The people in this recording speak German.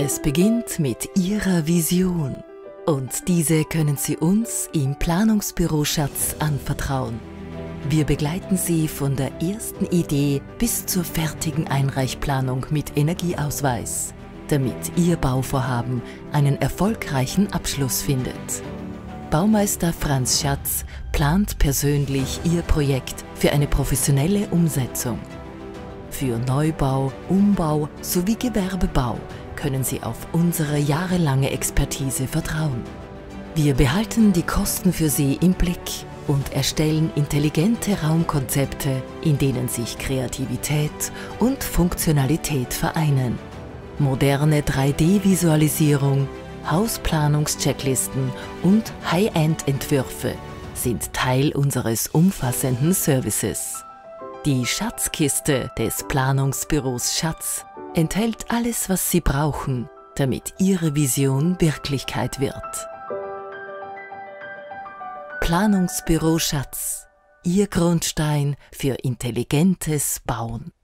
Es beginnt mit Ihrer Vision. Und diese können Sie uns im Planungsbüro Schatz anvertrauen. Wir begleiten Sie von der ersten Idee bis zur fertigen Einreichplanung mit Energieausweis, damit Ihr Bauvorhaben einen erfolgreichen Abschluss findet. Baumeister Franz Schatz plant persönlich Ihr Projekt für eine professionelle Umsetzung. Für Neubau, Umbau sowie Gewerbebau können Sie auf unsere jahrelange Expertise vertrauen. Wir behalten die Kosten für Sie im Blick und erstellen intelligente Raumkonzepte, in denen sich Kreativität und Funktionalität vereinen. Moderne 3D-Visualisierung, Hausplanungschecklisten und High-End-Entwürfe sind Teil unseres umfassenden Services. Die Schatzkiste des Planungsbüros Schatz enthält alles, was Sie brauchen, damit Ihre Vision Wirklichkeit wird. Planungsbüro Schatz, Ihr Grundstein für intelligentes Bauen.